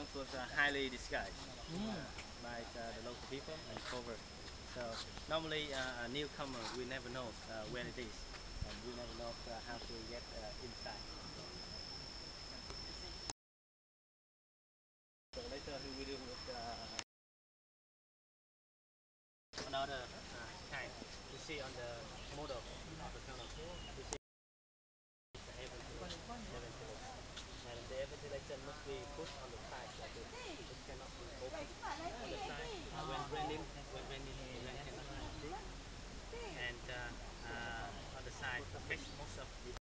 house was highly disguised by the local people and covered. So normally a newcomer we never know where it is, and we never know how to get inside. So later we do with another kind. You see on the model.